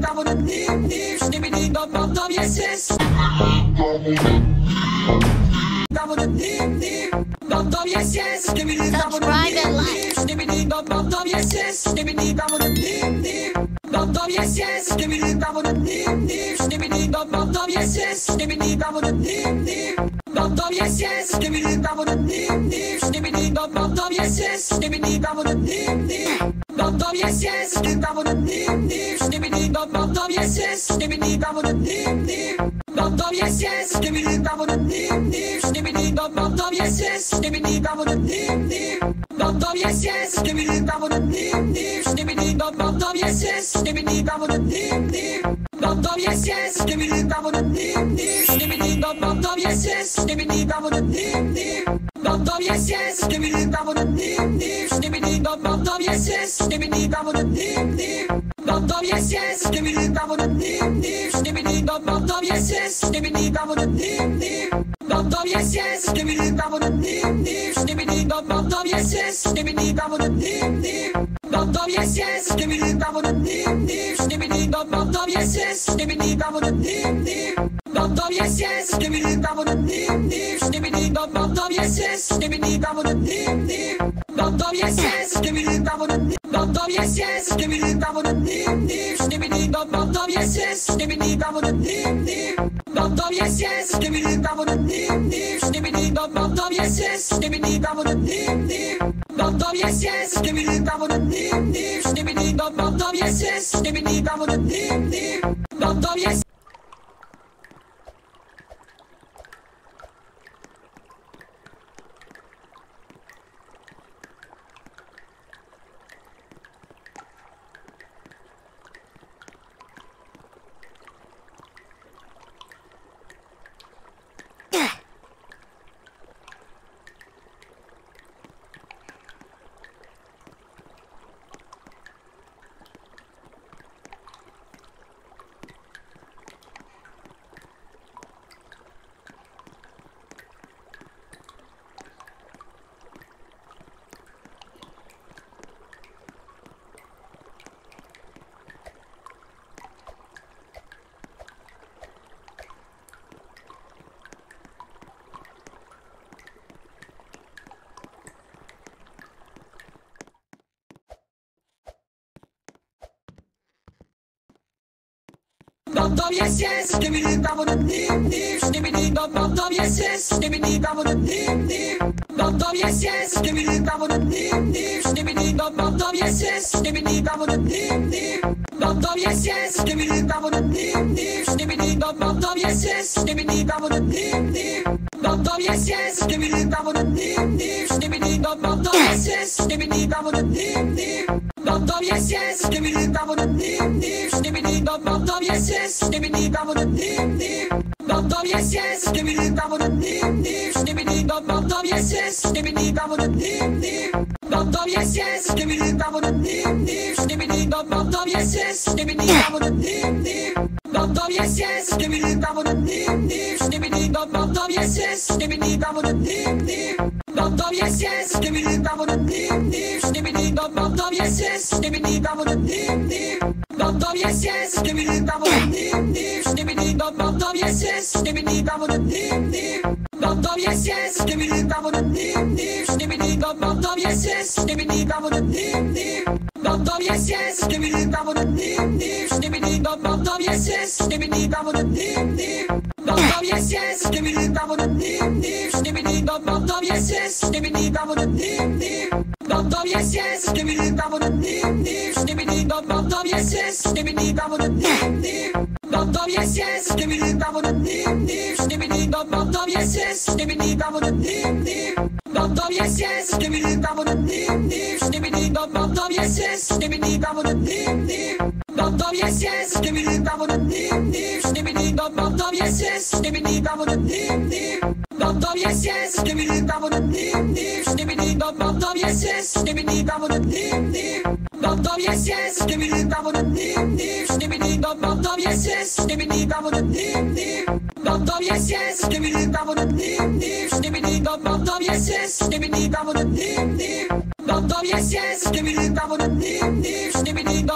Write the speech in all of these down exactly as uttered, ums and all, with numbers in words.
Bam bam yes yes, give me the bam bam, give me the bam bam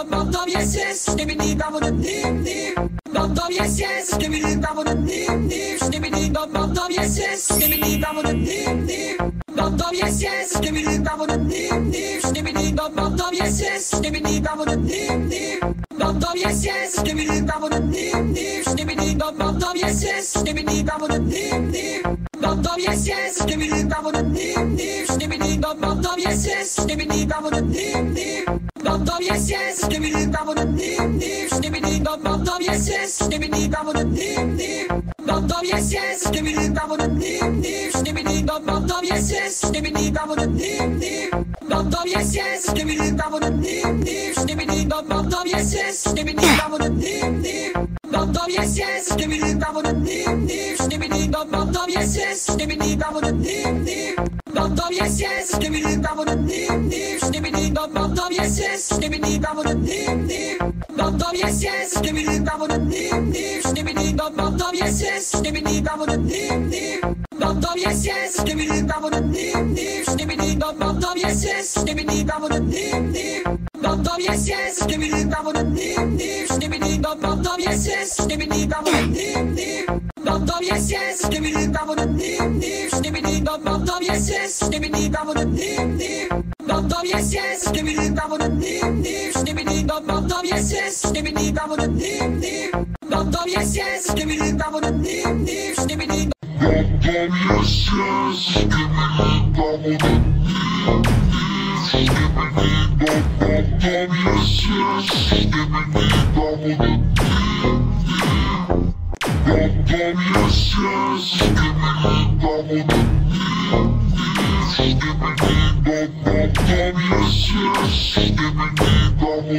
bum yes yes, skibbity bum bum dim dim. Bum bum yes yes, skibbity bum bum dim dim. Skibbity bum bum bum yes yes, skibbity bum bum dim dim. Bum bum yes yes, skibbity bum bum dim dim. Skibbity bum bum bum yes yes, skibbity bum bum dim dim. Bum bum yes yes, skibbity bum bum dim dim. Skibbity bum bum bum yes yes, skibbity bum bum dim dim. Bum bum yes yes, skibbity bum bum dim dim. Skibbity bum bum bum yes yes, skibbity bum bum dim dim. Bum bum yes yes, skibbity bum bum dim dim. Skibbity bum bum bum yes yes, skibbity bum bum dim dim. Bum bum yes yes, skibbity bum bum dim dim. Skibbity bum bum bum yes yes, skibbity bum bum dim dim. Bum bum yes yes, skibbity bum bum dim dim. Skibbity bum bum bum yes yes, skibbity bum bum dim dim. Bum bum yes yes, skibbity bum bum dim dim. Skibbity bum bum bum yes yes, skibbity bum bum dim dim. Bum bum yes yes, skibbity bum bum dim dim. Skibbity bum bum bum yes yes, skibbity bum bum dim dim. Bum bum yes yes, skibbity bum bum dim dim. Skibbity bum bum bum yes yes, skibbity bum bum dim dim. Bum bum yes yes, skibbity bum bum dim dim. Skibbity bum bum bum yes yes, skibbity bum bum dim dim. Bum bum yes yes, skibbity bum bum dim dim. Skibbity bum bum bum yes yes, skibbity bum bum dim dim. Bum bum yes yes, skibbity bum bum dim dim. Skibbity bum bum bum yes yes, skibbity bum bum dim dim. Bum bum yes yes, skibbity bum bum dim dim. Skibbity bum bum bum yes yes, skibbity bum bum dim dim. Bum bum yes yes, skibbity bum bum dim dim. Skibbity Bum bum yes yes, skibbity bum bum dim dim. Skibbity bum bum bum yes yes, skibbity bum bum dim dim. Bum bum yes yes, skibbity bum bum dim dim. Skibbity bum bum bum yes yes, skibbity bum bum dim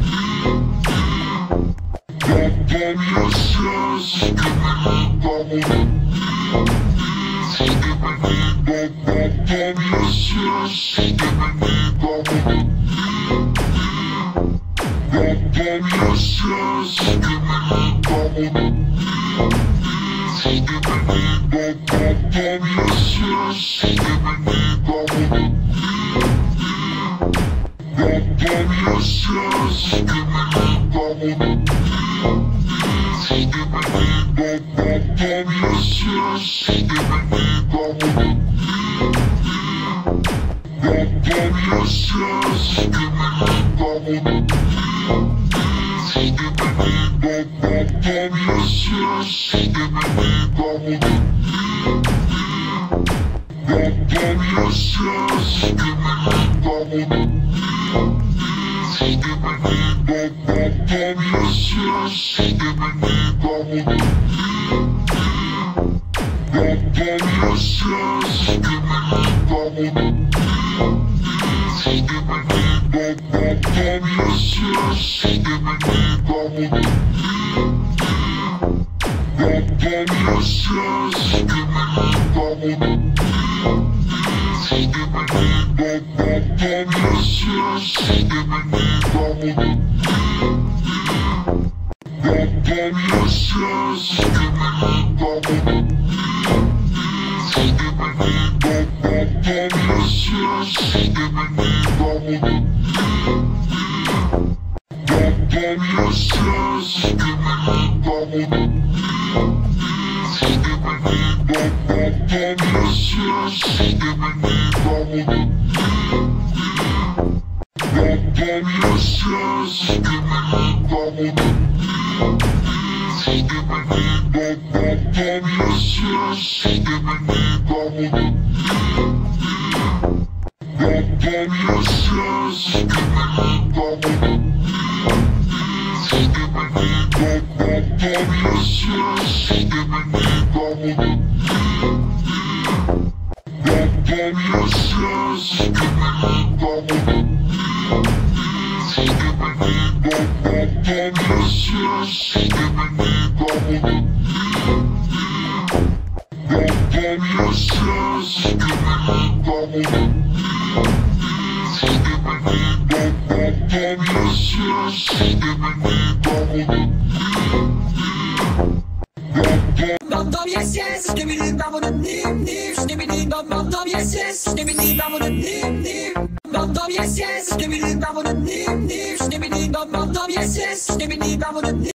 dim. Bum bum yes yes, skibbity bum bum dim dim. Skibbity bum bum bum yes yes, skibbity bum bum dim dim. Bum bum yes yes, skibbity bum bum dim dim. Skibbity bum bum bum yes yes, skibbity bum bum dim dim. Bum bum yes yes, skibbity bum bum dim dim. Skibbity bum bum bum yes yes, skibbity bum bum dim dim. Bum bum yes yes, skibbity bum bum dim dim. Skibbity bum bum bum yes yes, skibbity bum bum dim dim. Bum bum yes yes, skibbity bum bum dim dim. Skibbity bum bum bum yes yes, skibbity bum bum dim dim. Bum bum yes yes, skibbity bum bum dim dim. Skibbity bum bum bum yes yes, skibbity bum bum dim dim. Bum bum yes yes, skibbity bum bum dim dim. Skibbity bum bum bum yes yes, skibbity bum bum dim dim. Bum bum yes yes, skibbity bum bum dim dim. Skibbity bum bum bum yes yes, skibbity bum bum dim dim. Bum bum yes yes, skibbity bum bum dim dim. Skibbity bum bum bum yes yes, skibbity bum bum dim dim. Bum bum yes yes, skibbity bum bum dim dim. Skibbity bum bum bum yes yes, skibbity bum bum dim dim. Bum bum yes yes, skibbity bum bum dim dim. Skibbity bum bum bum yes yes, skibbity bum bum dim dim. Bum bum yes yes, skibbity bum bum dim dim. Skibbity bum bum bum yes yes, skibbity bum bum dim dim. Bum bum yes yes, skibbity bum bum dim dim. Skibbity bum bum bum yes yes, skibbity bum bum dim dim. bum bum yes yes, skibbity bum bum dim dim. Skibbity bum bum bum yes yes, skibbity bum bum dim dim. Bum bum yes yes, skibbity bum bum dim dim. Skibbity bum bum bum yes, yes, skibbity dum dum dee.